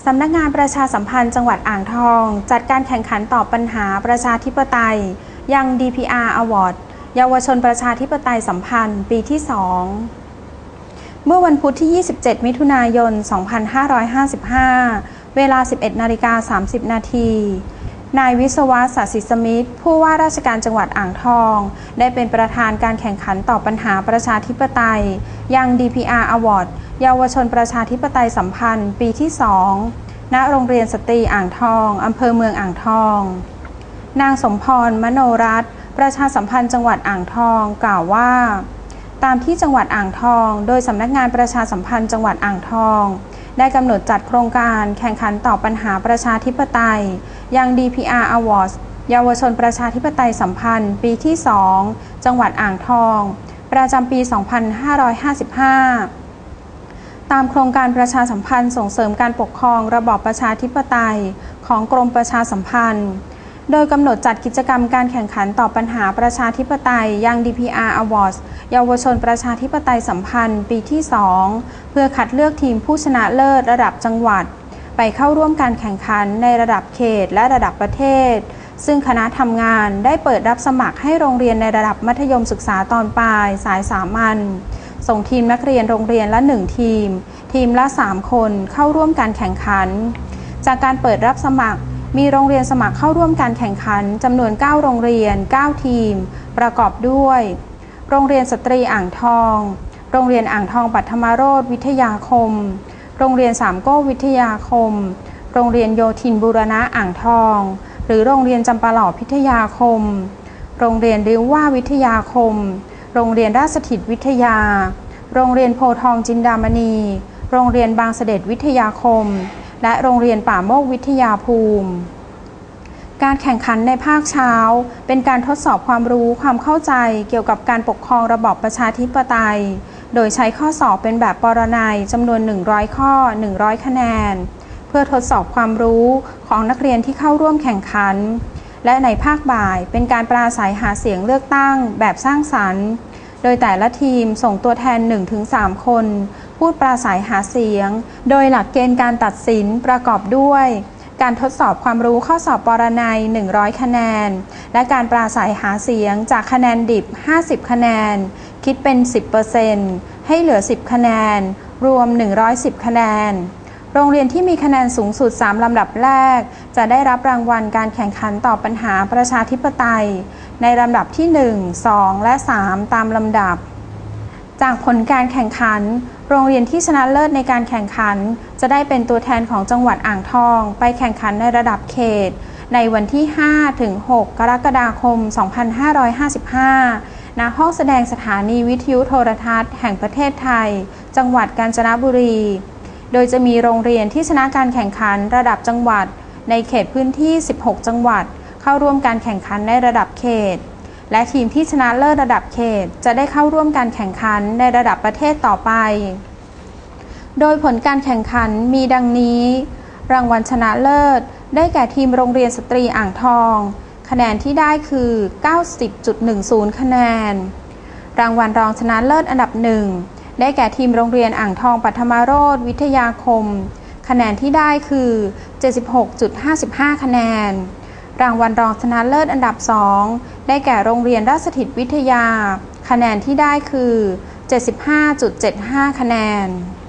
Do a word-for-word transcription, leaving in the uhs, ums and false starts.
สำนักงานประชาสัมพันธ์จังหวัดอ่างทองจัดการแข่งขันตอบปัญหาประชาธิปไตยยัง ดี พี อาร์ Award เยาวชนประชาธิปไตยสัมพันธ์ปีที่ สอง เมื่อวันพุธที่ ยี่สิบเจ็ด มิถุนายน สองพันห้าร้อยห้าสิบห้า เวลา สิบเอ็ดนาฬิกาสามสิบนาที นายวิศวะ ศศิสมิตร ผู้ว่าราชการจังหวัดอ่างทองได้เป็นประธานการแข่งขันตอบปัญหาประชาธิปไตยยัง ดี พี อาร์ Award เยาวชนประชาธิปไตยสัมพันธ์ปีที่ สอง ณ โรงเรียนสตรีอ่างทองอำเภอเมืองอ่างทองนางสมพร มโนรัตน์ประชาสัมพันธ์จังหวัดอ่างทองกล่าวว่าตามที่จังหวัดอ่างทองโดยสำนักงานประชาสัมพันธ์จังหวัดอ่างทองได้กำหนดจัดโครงการแข่งขันตอบปัญหาประชาธิปไตยยัง ดี พี อาร์ Awards เยาวชนประชาธิปไตยสัมพันธ์ปีที่ สอง จังหวัดอ่างทองประจำปี สองพันห้าร้อยห้าสิบห้า ตามโครงการประชาสัมพันธ์ส่งเสริมการปกครองระบอบประชาธิปไตยของกรมประชาสัมพันธ์โดยกำหนดจัดกิจกรรมการแข่งขันต่อปัญหาประชาธิปไตยยัง ดี พี อาร์ Awards เยาวชนประชาธิปไตยสัมพันธ์ปีที่ สอง เพื่อคัดเลือกทีมผู้ชนะเลิศระดับจังหวัดไปเข้าร่วมการแข่งขันในระดับเขตและระดับประเทศซึ่งคณะทำงานได้เปิดรับสมัครให้โรงเรียนในระดับมัธยมศึกษาตอนปลายสายสามัญส่งทีมนักเรียนโรงเรียนละหนึ่งทีมทีมละสามคนเข้าร่วมการแข่งขันจากการเปิดรับสมัครมีโรงเรียนสมัครเข้าร่วมการแข่งขันจำนวนเก้าโรงเรียนเก้าทีมประกอบด้วยโรงเรียนสตรีอ่างทองโรงเรียนอ่างทองปัทมาโรธวิทยาคมโรงเรียนสามโก้วิทยาคมโรงเรียนโยธินบูรณะอ่างทองหรือโรงเรียนจำปาหล่อพิทยาคมโรงเรียนริ้วว่าวิทยาคมโรงเรียนราชสถิตวิทยาโรงเรียนโพทองจินดามณีโรงเรียนบางเสด็จวิทยาคมและโรงเรียนป่าโมกวิทยาภูมิการแข่งขันในภาคเช้าเป็นการทดสอบความรู้ความเข้าใจเกี่ยวกับการปกครองระบอบประชาธิปไตยโดยใช้ข้อสอบเป็นแบบปรนัยจำนวนหนึ่งร้อยข้อหนึ่งร้อยคะแนนเพื่อทดสอบความรู้ของนักเรียนที่เข้าร่วมแข่งขันและในภาคบ่ายเป็นการปราศัยหาเสียงเลือกตั้งแบบสร้างสรรค์โดยแต่ละทีมส่งตัวแทน หนึ่งถึงสาม คนพูดปราศัยหาเสียงโดยหลักเกณฑ์การตัดสินประกอบด้วยการทดสอบความรู้ข้อสอบปรนัยหนึ่งร้อยคะแนนและการปราศัยหาเสียงจากคะแนนดิบห้าสิบคะแนนคิดเป็น สิบเปอร์เซ็นต์ ให้เหลือสิบคะแนนรวมหนึ่งร้อยสิบคะแนนโรงเรียนที่มีคะแนนสูงสุดสามลำดับแรกจะได้รับรางวัลการแข่งขันตอบปัญหาประชาธิปไตยในลำดับที่หนึ่ง สอง และ สาม ตามลำดับจากผลการแข่งขันโรงเรียนที่ชนะเลิศในการแข่งขันจะได้เป็นตัวแทนของจังหวัดอ่างทองไปแข่งขันในระดับเขตในวันที่ ห้าถึงหก กรกฎาคม สองพันห้าร้อยห้าสิบห้า ณ ห้องแสดงสถานีวิทยุโทรทัศน์แห่งประเทศไทยจังหวัดกาญจนบุรีโดยจะมีโรงเรียนที่ชนะการแข่งขันระดับจังหวัดในเขตพื้นที่สิบหกจังหวัดเข้าร่วมการแข่งขันในระดับเขตและทีมที่ชนะเลิศระดับเขตจะได้เข้าร่วมการแข่งขันในระดับประเทศต่อไปโดยผลการแข่งขันมีดังนี้รางวัลชนะเลิศได้แก่ทีมโรงเรียนสตรีอ่างทองคะแนนที่ได้คือ เก้าสิบจุดหนึ่งศูนย์ คะแนนรางวัลรองชนะเลิศอันดับหนึ่งได้แก่ทีมโรงเรียนอ่างทองปัทมาโรธวิทยาคมคะแนนที่ได้คือ เจ็ดสิบหกจุดห้าห้า คะแนนรางวัลรองชนะเลิศอันดับสองได้แก่โรงเรียนราชสถิตวิทยาคะแนนที่ได้คือ เจ็ดสิบห้าจุดเจ็ดห้า คะแนน